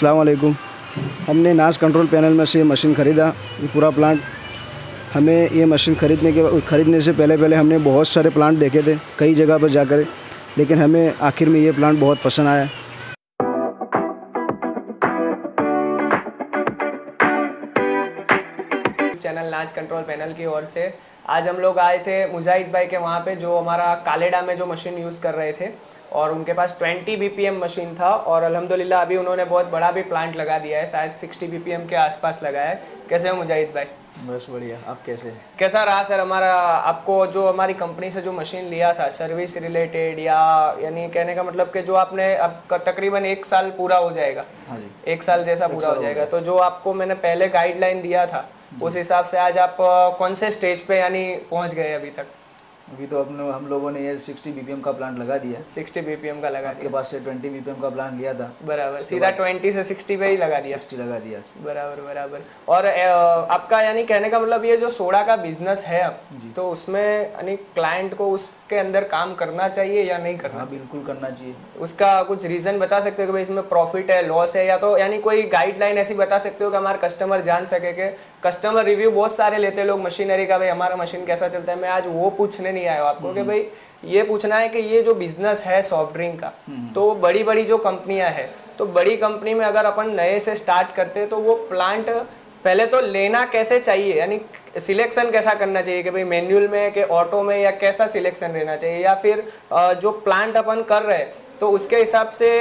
अस्सलाम वालेकुम। हमने नाज कंट्रोल पैनल में से ये मशीन ख़रीदा, ये पूरा प्लांट। हमें ये मशीन ख़रीदने से पहले हमने बहुत सारे प्लांट देखे थे कई जगह पर जाकर, लेकिन हमें आखिर में ये प्लांट बहुत पसंद आया। चैनल नाज कंट्रोल पैनल की ओर से आज हम लोग आए थे मुजाहिद भाई के वहाँ पे, जो हमारा कालेडा में जो मशीन यूज़ कर रहे थे, और उनके पास 20 BPM मशीन था। और अल्हम्दुलिल्लाह अभी उन्होंने बहुत बड़ा भी प्लांट लगा दिया है, शायद 60 BPM के आसपास लगाया है। कैसे हो मुजाहिद भाई? बस बढ़िया, आप कैसे? कैसा रहा सर हमारा, आपको जो हमारी कंपनी से जो मशीन लिया था सर्विस रिलेटेड, या यानी कहने का मतलब कि जो आपने अब तकरीबन 1 साल पूरा हो जाएगा? हाँ जी, 1 साल जैसा पूरा हो जाएगा। तो जो आपको मैंने पहले गाइडलाइन दिया था उस हिसाब से आज आप कौन से स्टेज पे यानी पहुंच गए अभी तक? अभी तो हम लोगों ने ये 60 BPM का प्लांट लगा दिया। 60 BPM का लगा दिया। आपके पास से 20 BPM का प्लांट लिया था। बराबर, सीधा 20 से 60 पे ही लगा दिया। 60 लगा दिया। बराबर। और आपका यानी कहने का मतलब ये जो सोडा का बिजनेस है अब, तो उसमें यानी क्लाइंट को उसके अंदर काम करना चाहिए या नहीं करना? हाँ, बिल्कुल करना चाहिए। उसका कुछ रीजन बता सकते हो कि भाई इसमें प्रॉफिट है, लॉस है, या तो यानी कोई गाइडलाइन ऐसी बता सकते हो कि हमारे कस्टमर जान सके कि कस्टमर रिव्यू बहुत सारे लेते हैं लोग मशीनरी का, भाई हमारा मशीन कैसा चलता है। मैं आज वो पूछने नहीं आया आपको कि भाई ये पूछना है कि ये जो बिजनेस है सॉफ्ट ड्रिंक का, तो बड़ी बड़ी जो कंपनियां हैं, तो बड़ी कंपनी में अगर अपन नए से स्टार्ट करते हैं तो वो प्लांट पहले तो लेना कैसे चाहिए, यानी सिलेक्शन कैसा करना चाहिए कि भाई मैनुअल में कि ऑटो में, या कैसा सिलेक्शन रहना चाहिए, या फिर जो प्लांट अपन कर रहे हैं तो उसके हिसाब से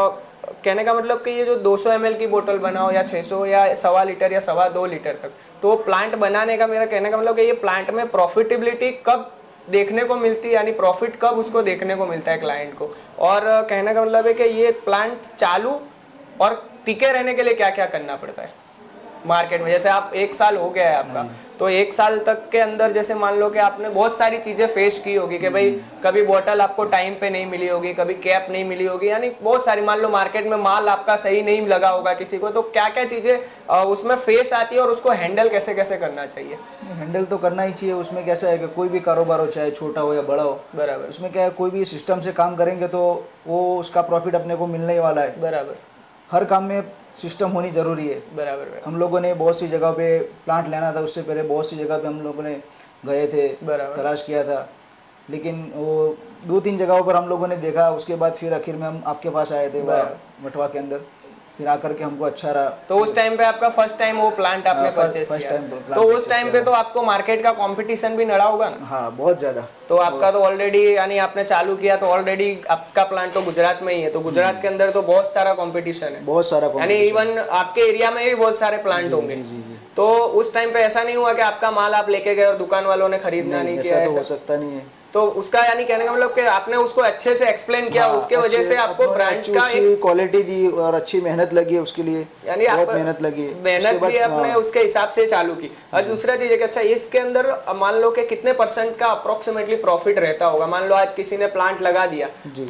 कहने का मतलब कि ये जो 200 ml की बोतल बनाओ या 600 या 1.25 लीटर या 2.25 लीटर तक, तो प्लांट बनाने का मेरा कहने का मतलब कि ये प्लांट में प्रॉफिटेबिलिटी कब देखने को मिलती है, यानी प्रॉफिट कब उसको देखने को मिलता है क्लाइंट को। और कहने का मतलब है कि ये प्लांट चालू और टिके रहने के लिए क्या क्या करना पड़ता है मार्केट में। जैसे आप 1 साल हो गया है आपका, तो 1 साल तक के अंदर जैसे मान लो कि आपने बहुत सारी चीजें फेस की होगी कि भाई कभी बोतल आपको टाइम पे नहीं मिली होगी, कभी कैप नहीं मिली होगी, यानी बहुत सारी, मान लो मार्केट में माल आपका सही नहीं लगा होगा किसी को, तो क्या क्या चीजें उसमें फेस आती है और उसको हैंडल कैसे कैसे करना चाहिए? हैंडल तो करना ही चाहिए। उसमें कैसा है कि कोई भी कारोबार हो, चाहे छोटा हो या बड़ा हो, बराबर, उसमें क्या है, कोई भी सिस्टम से काम करेंगे तो वो उसका प्रॉफिट अपने को मिलने ही वाला है। बराबर, हर काम में सिस्टम होनी जरूरी है। बराबर। हम लोगों ने बहुत सी जगह पे प्लांट लेना था, उससे पहले बहुत सी जगह पे हम लोगों ने गए थे, तलाश किया था, लेकिन वो 2-3 जगहों पर हम लोगों ने देखा। उसके बाद फिर आखिर में हम आपके पास आए थे मठवा के अंदर, फिर आकर के हमको अच्छा रहा। तो उस टाइम पे आपका फर्स्ट टाइम वो प्लांट आपने परचेस किया, तो उस टाइम पे तो आपको मार्केट का कंपटीशन भी नड़ा होगा ना? हाँ, बहुत ज्यादा। तो आपका तो ऑलरेडी यानी आपने चालू किया तो ऑलरेडी आपका प्लांट तो गुजरात में ही है, तो गुजरात के अंदर तो बहुत सारा कंपटीशन है, बहुत सारा, यानी इवन आपके एरिया में भी बहुत सारे प्लांट होंगे। तो उस टाइम पे ऐसा नहीं हुआ कि आपका माल आप लेके गए और दुकान वालों ने खरीदना नहीं किया? हो सकता नहीं है। तो उसका यानी कहने का मतलब कि आपने उसको अच्छे से एक्सप्लेन किया, उसके वजह से आपको ब्रांड का एक क्वालिटी दी और अच्छी मेहनत लगी है उसके लिए, यानी बहुत मेहनत लगी, मेहनत भी आपने उसके हिसाब से चालू की। और दूसरा चीज है कि अच्छा इसके अंदर मान लो कि कितने % का अप्रोक्सीमेटली प्रॉफिट रहता होगा? मान लो आज किसी ने प्लांट लगा दिया,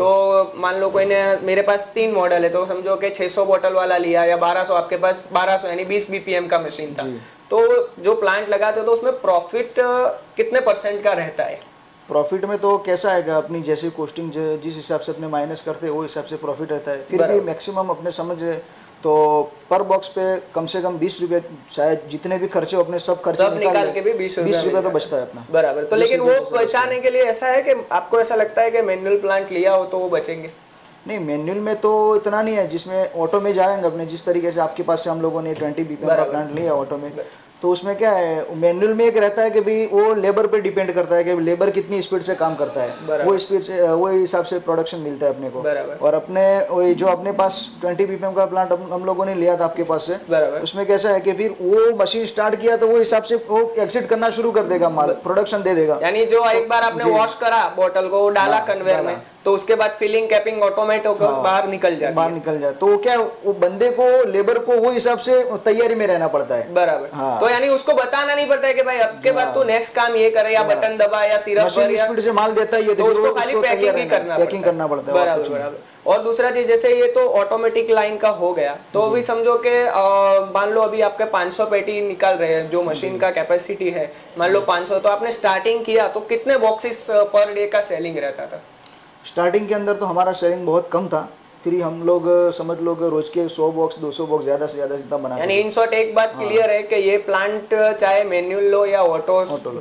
तो मान लो कोई ने, मेरे पास 3 मॉडल है, तो समझो कि 600 बोतल वाला लिया या 1200, आपके पास 1200 यानी 20 BPM का मशीन था, तो जो प्लांट लगाते हो तो उसमें प्रॉफिट कितने % का रहता है? प्रॉफिट में तो कैसा आएगा, अपनी जैसी कॉस्टिंग जिस हिसाब से अपने माइनस करते हैं वो हिसाब से प्रॉफिट रहता है। फिर भी मैक्सिमम अपने समझ तो पर बॉक्स पे कम से कम 20 रुपए, शायद जितने भी खर्चे अपने सब खर्चे निकाल के भी 20 रुपए तो बचता है अपना। बराबर। तो लेकिन वो बचाने के लिए ऐसा है कि आपको ऐसा लगता है कि मैनुअल प्लांट लिया हो तो वो बचेंगे? नहीं, मैनुअल में तो इतना नहीं है, जिसमें ऑटो में जाएंगे अपने, जिस तरीके से आपके पास से हम लोगों ने 20 BPM का प्लांट लिया ऑटो में, तो उसमें क्या है, मैनुअल में एक रहता है कि भाई वो लेबर पे डिपेंड करता है कि लेबर कितनी स्पीड से काम करता है, वो स्पीड से वो हिसाब से प्रोडक्शन मिलता है अपने को। और अपने जो अपने पास 20 BPM का प्लांट हम लोगों ने लिया था आपके पास से, उसमें कैसा है कि फिर वो मशीन स्टार्ट किया तो वो हिसाब से वो एक्सिट करना शुरू कर देगा, माल प्रोडक्शन दे देगा। यानी जो एक बार आपने वॉश करा बोतल को, डाला कन्वेयर में, तो उसके बाद फिलिंग कैपिंग ऑटोमेटिक होकर बाहर निकल जाए, तो क्या वो बंदे को, लेबर को वो हिसाब से तैयारी में रहना पड़ता है। बराबर। तो यानी उसको बताना नहीं पड़ता है कि भाई अब के बाद तू नेक्स्ट काम ये करे, या बटन दबा या सिरप भर, या स्पीड से माल देता है, तो उसको खाली पैकिंग ही करना पड़ता है। बराबर। और दूसरा चीज, जैसे ये तो ऑटोमेटिक लाइन का हो गया, तो अभी समझो कि मान लो अभी आपके 500 पेटी निकाल रहे हैं, जो मशीन का कैपेसिटी है मान लो 500, तो आपने स्टार्टिंग किया तो कितने बॉक्सेस पर डे का सेलिंग रहता था? स्टार्टिंग के अंदर तो हमारा सेलिंग बहुत कम था, फिर हम लोग समझ लो रोज के 100 बॉक्स 200 बॉक्स ज्यादा से ज्यादा जितना बनाते यानी इन शॉर्ट एक बात क्लियर है कि ये प्लांट चाहे मैनुअल लो या ऑटो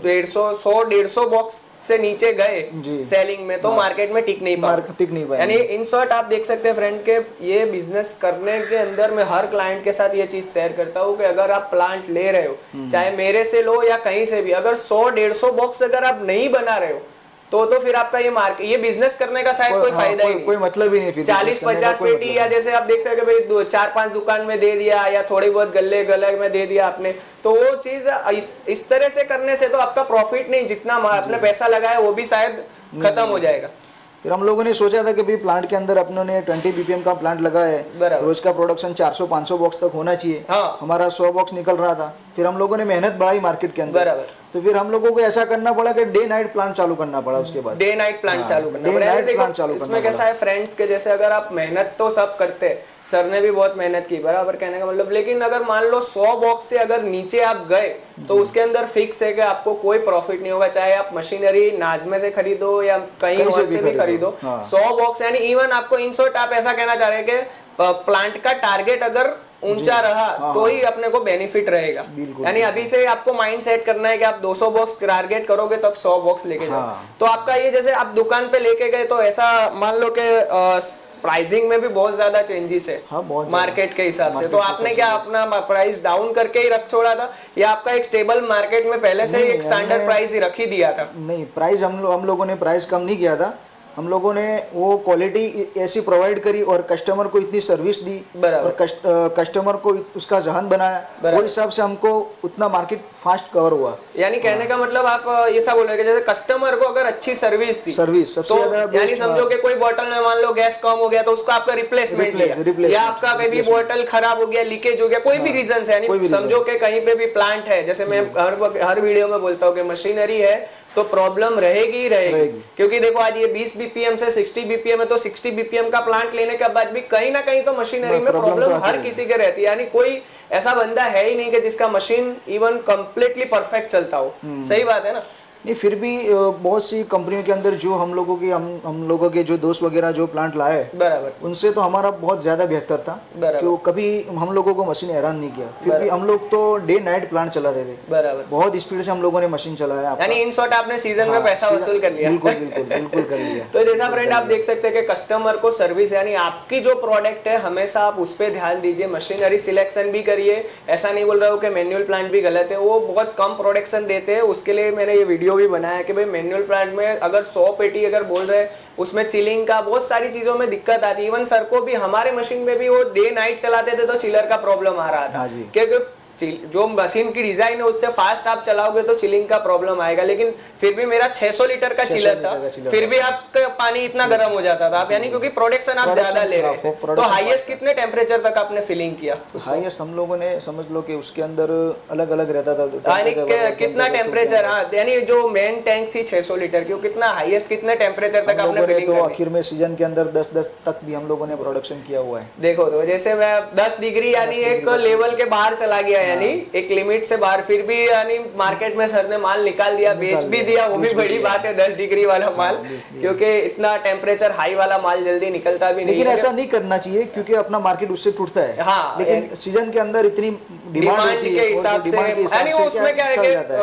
150 बॉक्स से नीचे गए सेलिंग में तो मार्केट में टिक नहीं पाए। यानी इन शॉर्ट आप देख सकते हैं फ्रेंड के ये बिजनेस करने के अंदर मैं हर क्लाइंट के साथ ये चीज शेयर करता हूँ कि अगर आप प्लांट ले रहे हो चाहे मेरे से लो या कहीं से भी, अगर 100-150 बॉक्स अगर आप नहीं बना रहे हो तो फिर आपका ये बिजनेस करने का शायद कोई फायदा ही नहीं, कोई मतलब ही नहीं। फिर 40-50 पेटी या जैसे आप देखते हैं कि भाई 4-5 दुकान में दे दिया या थोड़ी बहुत गले में दे दिया आपने, तो वो चीज इस तरह से करने से तो आपका प्रॉफिट नहीं, जितना आपने पैसा लगाया वो भी शायद खत्म हो जाएगा। फिर हम लोगों ने सोचा था कि भाई प्लांट के अंदर अपनों ने 20 BPM का प्लांट लगा है, रोज का प्रोडक्शन 400-500 बॉक्स तक होना चाहिए। हमारा 100 बॉक्स निकल रहा था। फिर हम लोगों ने मेहनत बढ़ाई मार्केट के अंदर, तो फिर हम लोगों को ऐसा करना पड़ा कि डे नाइट प्लांट चालू करना पड़ा। उसके बाद डे नाइट प्लांट चालू करना पड़ा। इसमें कैसा है फ्रेंड्स के जैसे अगर आप मेहनत तो सब करते हैं, सर ने भी बहुत मेहनत की बराबर कहने का मतलब, लेकिन अगर मान लो 100 बॉक्स से अगर नीचे आप गए तो उसके अंदर फिक्स है कि आपको कोई प्रॉफिट नहीं होगा, चाहे आप मशीनरी नाजमे से खरीदो या कहीं और से भी खरीदो। 100 बॉक्स यानी इवन आपको इन शॉर्ट आप ऐसा कहना चाह रहे हैं कि प्लांट का टारगेट अगर ऊंचा रहा तो ही अपने को बेनिफिट रहेगा। यानी अभी से आपको माइंड सेट करना है कि आप 200 बॉक्स टारगेट करोगे तब 100 बॉक्स लेके जाओ। तो आपका ये जैसे आप दुकान पे लेके गए तो ऐसा मान लो कि प्राइसिंग में भी बहुत ज्यादा चेंजेस है मार्केट के हिसाब से, तो आपने क्या अपना प्राइस डाउन करके ही रख छोड़ा था या आपका एक स्टेबल मार्केट में पहले से एक स्टैंडर्ड प्राइस ही रख ही दिया था? नहीं, प्राइस हम लोगों ने प्राइस कम नहीं किया था। हम लोगों ने वो क्वालिटी ऐसी प्रोवाइड करी और कस्टमर को इतनी सर्विस दी और कस्टमर को उसका जहन बनाया, वो हिसाब से हमको उतना मार्केट फास्ट कवर हुआ। यानी कहने का मतलब आप ये सब बोल रहे हैं जैसे कस्टमर को अगर अच्छी सर्विस दी, सर्विस सबसे ज्यादा, यानी समझो कि कोई बोतल में मान लो गैस कम हो गया तो उसका आपका रिप्लेसमेंट दिया, या आपका कहीं बोतल खराब हो गया, लीकेज हो गया, कोई भी रीजन है, यानी समझो कि कहीं पे भी प्लांट है, जैसे मैं हर वीडियो में बोलता हूँ कि मशीनरी है तो प्रॉब्लम रहेगी ही रहेगी, क्योंकि देखो आज ये 20 BPM से 60 BPM है तो 60 BPM का प्लांट लेने के बाद भी कहीं ना कहीं तो मशीनरी में प्रॉब्लम हर किसी के रहती है। यानी कोई ऐसा बंदा है ही नहीं कि जिसका मशीन इवन कंप्लीटली परफेक्ट चलता हो। सही बात है ना? नहीं, फिर भी बहुत सी कंपनियों के अंदर जो हम लोगों के जो दोस्त वगैरह जो प्लांट लाए बराबर, उनसे तो हमारा बहुत ज्यादा बेहतर था, क्यों कभी हम लोगों को मशीन हैरान नहीं किया। फिर भी हम लोग तो डे नाइट प्लांट चलाते थे, बराबर, बहुत स्पीड से हम लोगों ने मशीन चलाया। यानी इन शॉर्ट आपने सीजन में पैसा वसूल कर लिया। बिल्कुल कर लिया। तो जैसा फ्रेंड आप देख सकते हैं कि कस्टमर को सर्विस, यानी आपकी जो प्रोडक्ट है हमेशा आप उस पर ध्यान दीजिए। मशीनरी सिलेक्शन भी करिए, ऐसा नहीं बोल रहा हूँ कि मैनुअल प्लांट भी गलत है, वो बहुत कम प्रोडक्शन देते हैं, उसके लिए मैंने ये वीडियो भी बनाया कि भाई मैनुअल प्लांट में अगर 100 पेटी अगर बोल रहे हैं उसमें चिलिंग का बहुत सारी चीजों में दिक्कत आती है। इवन सर को भी हमारे मशीन में भी वो डे नाइट चलाते थे तो चिलर का प्रॉब्लम आ रहा था, क्योंकि जो मशीन की डिजाइन है उससे फास्ट आप चलाओगे तो चिलिंग का प्रॉब्लम आएगा। लेकिन फिर भी मेरा 600 लीटर का चिलर था, फिर भी आपका पानी इतना गर्म हो जाता था। आप यानी क्योंकि प्रोडक्शन आप ज्यादा ले रहे थे, तो हाईएस्ट कितने टेम्परेचर तक आपने फिलिंग किया? हाईएस्ट हम लोगों ने समझ लो कि उसके अंदर अलग अलग रहता था, यानी कितना टेम्परेचर? हाँ, यानी जो मेन टैंक थी 600 लीटर की, कितना हाईएस्ट कितने टेम्परेचर तक आपने फिलिंग तो आखिर में सीजन के अंदर 10 तक भी हम लोगों ने प्रोडक्शन किया हुआ है। देखो तो जैसे मैं 10 डिग्री यानी एक लेवल के बाहर चला गया, यानी एक लिमिट से बाहर, फिर भी यानी मार्केट में सर ने माल निकाल दिया, बेच भी दिया, वो भी बड़ी बात है 10 डिग्री वाला माल, क्योंकि इतना टेम्परेचर हाई वाला माल जल्दी निकलता भी नहीं। लेकिन ऐसा नहीं करना चाहिए क्योंकि अपना मार्केट उससे टूटता है। हाँ, लेकिन सीजन के अंदर इतनी डिमांड के हिसाब से, यानी उसमें क्या है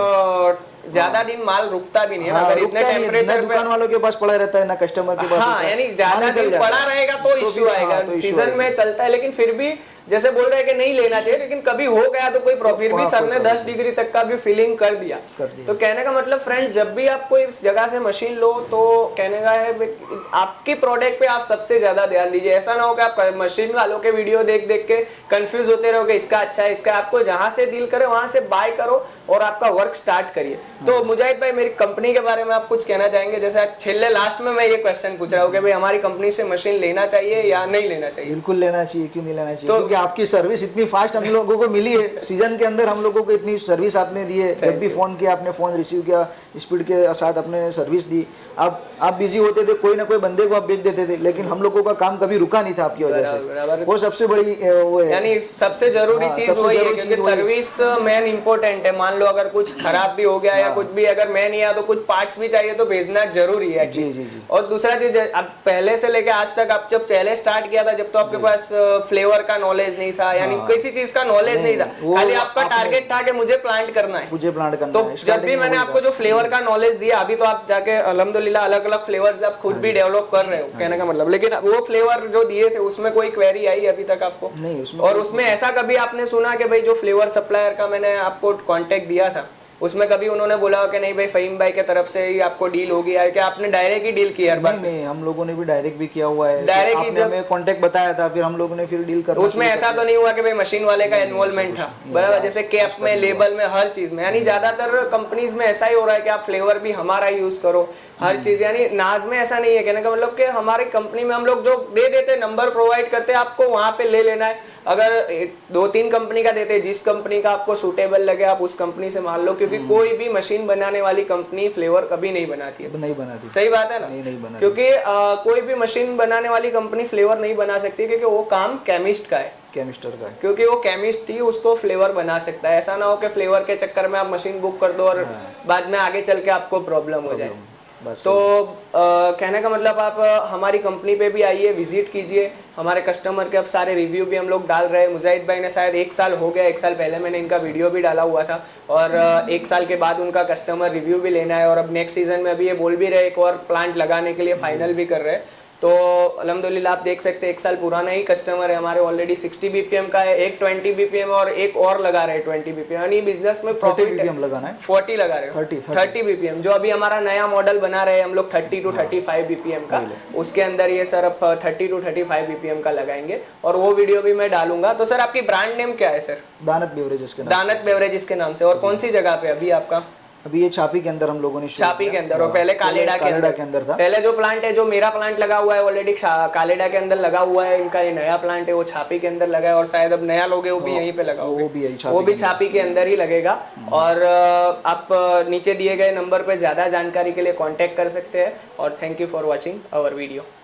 कि ज्यादा दिन माल रुकता भी नहीं है। अगर इतने टेम्परेचर दुकान वालों के पास पड़ा रहता है ना कस्टमर के पास। हाँ, यानी ज्यादा दिन पड़ा रहेगा तो इश्यू आएगा, सीजन में चलता है। लेकिन फिर भी जैसे बोल रहे हैं कि नहीं लेना चाहिए, लेकिन कभी हो गया तो कोई फिर भी सर ने 10 डिग्री तक का भी फिलिंग कर दिया। तो कहने का मतलब फ्रेंड्स, जब भी आप कोई जगह से मशीन लो तो कहने का है आपकी प्रोडक्ट पे आप सबसे ज्यादा ध्यान दीजिए। ऐसा ना हो कि आप मशीन वालों के वीडियो देख के कंफ्यूज होते रहोगे, इसका अच्छा है इसका। आपको जहां से डील करे वहां से बाय करो और आपका वर्क स्टार्ट करिए। तो मुजाहिद भाई, मेरी कंपनी के बारे में आप कुछ कहना चाहेंगे? जैसे छेले लास्ट में मैं ये क्वेश्चन पूछ रहा हूँ कि भाई हमारी कंपनी से मशीन लेना चाहिए या नहीं लेना चाहिए? बिल्कुल लेना चाहिए, क्यों नहीं लेना चाहिए? क्योंकि आपकी सर्विस इतनी फास्ट हम लोगों को मिली है, सीजन के अंदर हम लोगों को इतनी सर्विस आपने दी है। जब भी फोन किया आपने फोन रिसीव किया, स्पीड के साथ अपने सर्विस दी। आप आप बिजी होते थे, कोई ना कोई बंदे को आप भेज देते थे, लेकिन हम लोगों का काम कभी रुका नहीं था आपकी वजह से। वो सबसे बड़ी वो है, यानी सबसे जरूरी चीज वही है, क्योंकि सर्विस मेन इंपॉर्टेंट है। मान लो अगर कुछ खराब भी हो गया या कुछ भी, अगर मैं नहीं आया तो कुछ पार्ट्स भी चाहिए तो भेजना जरूरी है। और दूसरा चीज, अब पहले से लेके आज तक आप जब पहले स्टार्ट किया था, जब तो आपके पास फ्लेवर का नॉलेज नहीं था, यानी किसी चीज का नॉलेज नहीं था, खाली आपका टारगेट था कि मुझे प्लांट करना है, मुझे प्लांट करना तो है। जब भी मैंने आपको जो फ्लेवर का नॉलेज दिया, अभी तो आप जाके अल्हम्दुलिल्लाह अलग अलग फ्लेवर्स आप खुद भी डेवलप कर रहे हो, कहने का मतलब, लेकिन वो फ्लेवर जो दिए थे उसमें कोई क्वेरी आई अभी तक आपको नहीं? और उसमें ऐसा कभी आपने सुना कि भाई जो फ्लेवर सप्लायर का मैंने आपको कांटेक्ट दिया था, उसमें कभी उन्होंने बोला कि नहीं भाई फहीम भाई के तरफ से ही आपको डील होगी, या कि आपने डायरेक्ट ही डील किया? नहीं, हम लोगों ने भी डायरेक्ट भी किया हुआ है। डायरेक्ट ही हमें कांटेक्ट बताया था, फिर हम लोगों ने फिर डील करना। उसमें ऐसा तो नहीं हुआ कि भाई मशीन वाले का इन्वॉल्वमेंट था, बराबर? जैसे कैप में, लेबल में, हर चीज में, यानी ज्यादातर कंपनीज में ऐसा ही हो रहा है कि आप फ्लेवर भी हमारा यूज करो, हर चीज। यानी नाज में ऐसा नहीं है, कहने का मतलब कि हमारी कंपनी में हम लोग जो दे देते, नंबर प्रोवाइड करते, आपको वहां पे ले लेना है। अगर 2-3 कंपनी का देते, जिस कंपनी का आपको सूटेबल लगे आप उस कंपनी से मान लो, क्योंकि कोई भी मशीन बनाने वाली कंपनी फ्लेवर कभी नहीं बनाती है। नहीं बनाती। सही बात है ना? नहीं बनाती। क्योंकि कोई भी मशीन बनाने वाली कंपनी फ्लेवर नहीं बना सकती, क्योंकि वो काम केमिस्ट का है, केमिस्टर का, क्योंकि वो केमिस्ट ही उसको फ्लेवर बना सकता है। ऐसा ना हो कि फ्लेवर के चक्कर में आप मशीन बुक कर दो और बाद में आगे चल के आपको प्रॉब्लम हो जाए। तो कहने का मतलब आप हमारी कंपनी पे भी आइए, विजिट कीजिए। हमारे कस्टमर के अब सारे रिव्यू भी हम लोग डाल रहे हैं। मुजाहिद भाई ने शायद 1 साल हो गया, 1 साल पहले मैंने इनका वीडियो भी डाला हुआ था, और 1 साल के बाद उनका कस्टमर रिव्यू भी लेना है। और अब नेक्स्ट सीजन में अभी ये बोल भी रहे एक और प्लांट लगाने के लिए फाइनल भी कर रहे हैं। तो अल्हम्दुलिल्लाह आप देख सकते हैं 1 साल पुराना ही कस्टमर है हमारे, ऑलरेडी 60 बीपीएम का है, एक 20 बीपीएम और एक और लगा रहे हैं 20 बीपीएम। यानी बिजनेस में प्रॉफिट लगाना है, 40 लगा रहे हो, 30 बीपीएम। जो अभी हमारा नया मॉडल बना रहे हैं हम लोग 30 to 35 बीपीएम का, उसके अंदर ये सर अब 30 to 35 बीपीएम का लगाएंगे, और वो वीडियो भी मैं डालूंगा। तो सर आपकी ब्रांड नेम क्या है सर? दानत बेवरेजेस के नाम। दानत बेवरेजेस के नाम से। और कौन सी जगह पे अभी आपका? अभी ये छापी के अंदर हम लोगों ने, छापी के अंदर, और पहले कालेडा के अंदर था। पहले जो प्लांट है, जो मेरा प्लांट लगा हुआ है ऑलरेडी कालेडा के अंदर लगा हुआ है, इनका ये नया प्लांट है वो छापी के अंदर लगा है, और शायद अब नया लोगे वो भी यहीं पे लगा होगा, वो भी छापी के अंदर ही लगेगा। और आप नीचे दिए गए नंबर पे ज्यादा जानकारी के लिए कांटेक्ट कर सकते हैं। और thank you for watching our video.